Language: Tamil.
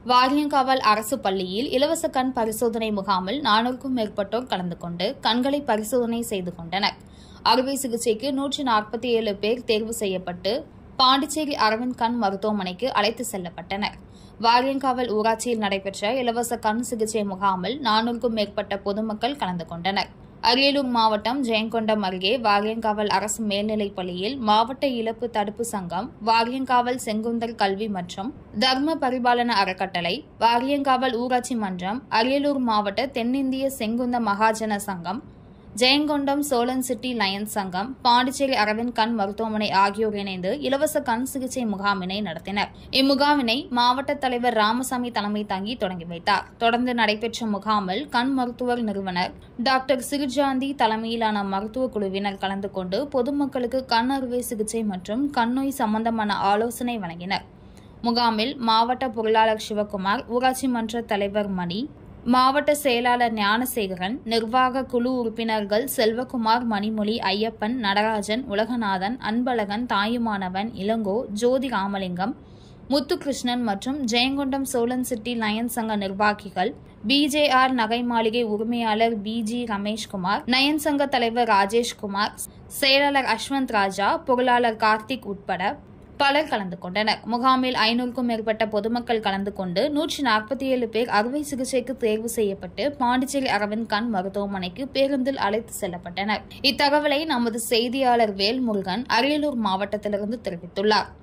வாரியங்காவல் அரசு பள்ளியில் இலவச கண் பரிசோதனை முகாமில் 400க்கும் மேற்பட்டோர் கலந்து கொண்டு கண்களை பரிசோதனை செய்து கொண்டனர். அறுவை சிகிச்சைக்கு 147 பேர் தேர்வு செய்யப்பட்டு பாண்டிச்சேரி அரவிந்த் கண் மருத்துவமனைக்கு அழைத்து செல்லப்பட்டனர். வாரியங்காவல் ஊராட்சியில் நடைபெற்ற இலவச கண் சிகிச்சை முகாமில் 400க்கும் மேற்பட்ட பொதுமக்கள் கலந்து கொண்டனர். அரியலூர் மாவட்டம் ஜெயங்கொண்டம் அருகே வாரியங்காவல் அரசு மேல்நிலைப் பள்ளியில் மாவட்ட இழப்பு தடுப்பு சங்கம், வாரியங்காவல் செங்குந்தர் கல்வி மற்றும் தர்ம பரிபாலன அறக்கட்டளை, வாரியங்காவல் ஊராட்சி மன்றம், அரியலூர் மாவட்ட தென்னிந்திய செங்குந்த மகாஜன சங்கம், ஜெயங்கொண்டம் சோழன் சிட்டி லயன்ஸ் சங்கம், பாண்டிச்சேரி அரவிந்த் கண் மருத்துவமனை ஆகியோர் இணைந்து இலவச கண் சிகிச்சை முகாமினை நடத்தினர். இம்முகாமினை மாவட்ட தலைவர் ராமசாமி தலைமை தாங்கி தொடங்கி வைத்தார். தொடர்ந்து நடைபெற்ற முகாமில் கண் மருத்துவர் நிறுவனர் டாக்டர் சிறுஜாந்தி தலைமையிலான மருத்துவ குழுவினர் கலந்து கொண்டு பொதுமக்களுக்கு கண் அறுவை சிகிச்சை மற்றும் கண்ணோய் சம்பந்தமான ஆலோசனை வழங்கினர். முகாமில் மாவட்ட பொருளாளர் சிவக்குமார், ஊராட்சி மன்ற தலைவர் மணி, மாவட்ட செயலாளர் ஞானசேகரன், நிர்வாக குழு உறுப்பினர்கள் செல்வகுமார், மணிமொழி, ஐயப்பன், நடராஜன், உலகநாதன், அன்பழகன், தாயுமானவன், இளங்கோ, ஜோதி ராமலிங்கம், முத்துகிருஷ்ணன் மற்றும் ஜெயங்கொண்டம் சோழன் சிட்டி லயன்ஸ் சங்க நிர்வாகிகள், பிஜேஆர் நகை மாளிகை உரிமையாளர் பிஜி ரமேஷ்குமார், நயன் சங்க தலைவர் ராஜேஷ்குமார், செயலாளர் அஸ்வந்த் ராஜா, பொருளாளர் கார்த்திக் உட்பட பலர் கலந்து கொண்டனர். முகாமில் 500க்கும் மேற்பட்ட பொதுமக்கள் கலந்து கொண்டு 147 பேர் அறுவை சிகிச்சைக்கு தேர்வு செய்யப்பட்டு பாண்டிச்சேரி அரவிந்த் கண் மருத்துவமனைக்கு பேருந்தில் அழைத்து செல்லப்பட்டனர். இத்தகவலை நமது செய்தியாளர் வேல்முருகன் அரியலூர் மாவட்டத்திலிருந்து தெரிவித்துள்ளார்.